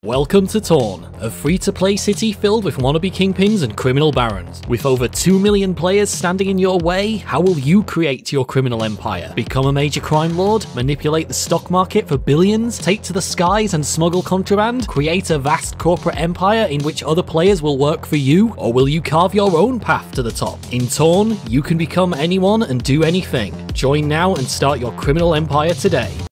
Welcome to Torn, a free-to-play city filled with wannabe kingpins and criminal barons. With over 2 million players standing in your way, how will you create your criminal empire? Become a major crime lord? Manipulate the stock market for billions? Take to the skies and smuggle contraband? Create a vast corporate empire in which other players will work for you? Or will you carve your own path to the top? In Torn, you can become anyone and do anything. Join now and start your criminal empire today.